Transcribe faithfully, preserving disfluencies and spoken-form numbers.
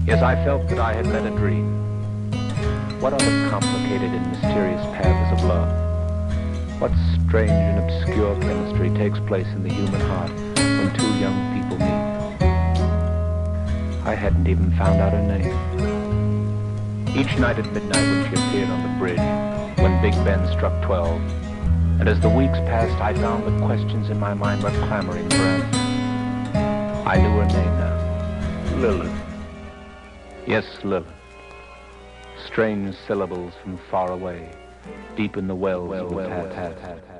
Yes, I felt that I had met a dream. What other complicated and mysterious paths of love? What strange and obscure chemistry takes place in the human heart when two young people meet? I hadn't even found out her name. Each night at midnight when she appeared on the bridge, when Big Ben struck twelve, and as the weeks passed, I found the questions in my mind were clamoring for answers. I knew her name now. Lilith. Yes, Lilith. Strange syllables from far away, deep in the wells of the tat-tat.